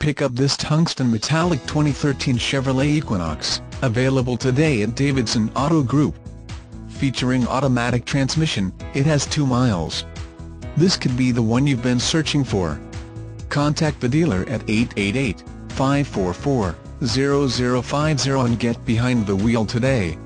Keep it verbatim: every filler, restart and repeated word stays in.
pick up this Tungsten Metallic twenty thirteen Chevrolet Equinox, available today at Davidson Auto Group. Featuring automatic transmission, it has two miles. This could be the one you've been searching for. Contact the dealer at eight eight eight, five four four, zero zero five zero and get behind the wheel today.